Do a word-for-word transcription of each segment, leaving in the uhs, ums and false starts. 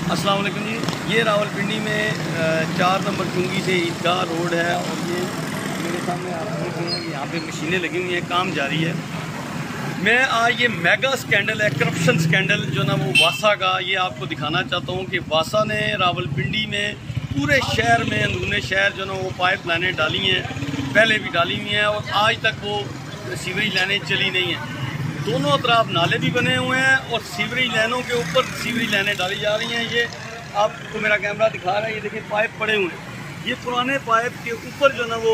अस्सलाम वालेकुम जी। ये रावलपिंडी में चार नंबर चुंगी से ईदगाह रोड है और ये मेरे सामने आप देख रहे हैं कि यहाँ पे मशीनें लगी हुई हैं, काम जारी है। मैं आज ये मेगा स्कैंडल है, करप्शन स्कैंडल जो ना वो वासा का, ये आपको दिखाना चाहता हूँ कि वासा ने रावलपिंडी में पूरे शहर में, अंदरूनी शहर जो ना वो पाइप लाइनें डाली हैं, पहले भी डाली हुई हैं और आज तक वो सीवरेज लाइनें चली नहीं हैं। दोनों तरफ नाले भी बने हुए हैं और सीवरेज लाइनों के ऊपर सीवरेज लाइनें डाली जा रही हैं। ये आपको मेरा कैमरा दिखा रहा है, ये देखिए पाइप पड़े हुए हैं। ये पुराने पाइप के ऊपर जो ना वो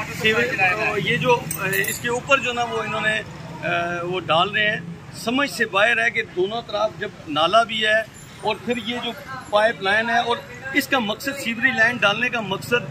सीवरेज, ये जो इसके ऊपर जो ना वो इन्होंने वो डाल रहे हैं। समझ से बाहर है कि दोनों तरफ जब नाला भी है और फिर ये जो पाइप लाइन है, और इसका मकसद सीवरेज लाइन डालने का मकसद,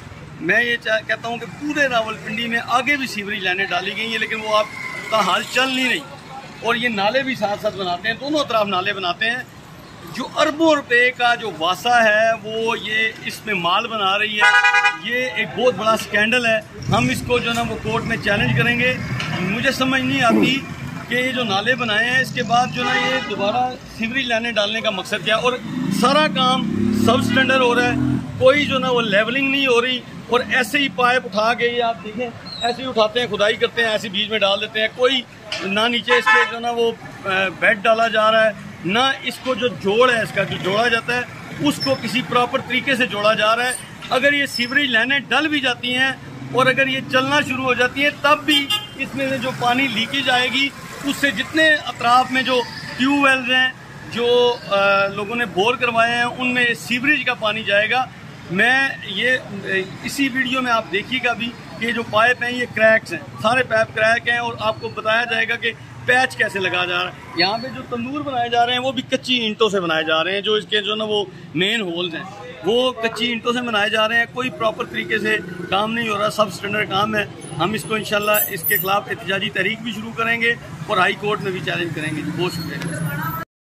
मैं ये कहता हूँ कि पूरे रावलपिंडी में आगे भी सीवरेज लाइनें डाली गई हैं, लेकिन वो आप का हाल चल नहीं रही। और ये नाले भी साथ साथ बनाते हैं, दोनों तरफ नाले बनाते हैं। जो अरबों रुपए का जो वासा है वो ये इसमें माल बना रही है। ये एक बहुत बड़ा स्कैंडल है। हम इसको जो ना वो कोर्ट में चैलेंज करेंगे। मुझे समझ नहीं आती कि ये जो नाले बनाए हैं इसके बाद जो ना ये दोबारा सीवरेज लाइनें डालने का मकसद क्या है। और सारा काम सब स्टैंडर्ड हो रहा है, कोई जो ना वो लेवलिंग नहीं हो रही। और ऐसे ही पाइप उठा के, ये आप देखें, ऐसे ही उठाते हैं, खुदाई करते हैं, ऐसे बीच में डाल देते हैं। कोई ना नीचे इसके जो ना वो बेड डाला जा रहा है, ना इसको जो जोड़ है, इसका जो जोड़ा जाता है उसको किसी प्रॉपर तरीके से जोड़ा जा रहा है। अगर ये सीवरेज लाइनें डल भी जाती हैं और अगर ये चलना शुरू हो जाती हैं, तब भी इसमें से जो पानी लीकेज आएगी, उससे जितने अतराफ में जो ट्यूबवेल्स हैं, जो आ, लोगों ने बोर करवाए हैं, उनमें सीवरेज का पानी जाएगा। मैं ये इसी वीडियो में आप देखिएगा भी कि ये जो पाइप हैं ये क्रैक्स हैं, सारे पाइप क्रैक हैं और आपको बताया जाएगा कि पैच कैसे लगा जा रहा है। यहाँ पे जो तंदूर बनाए जा रहे हैं वो भी कच्ची ईंटों से बनाए जा रहे हैं। जो इसके जो ना वो मेन होल्स हैं वो कच्ची ईंटों से बनाए जा रहे हैं। कोई प्रॉपर तरीके से काम नहीं हो रहा, सब स्टैंडर्ड काम है। हम इसको इंशाल्लाह इसके खिलाफ एहतजाजी तहरीक भी शुरू करेंगे और हाई कोर्ट में भी चैलेंज करेंगे। बहुत शुक्रिया।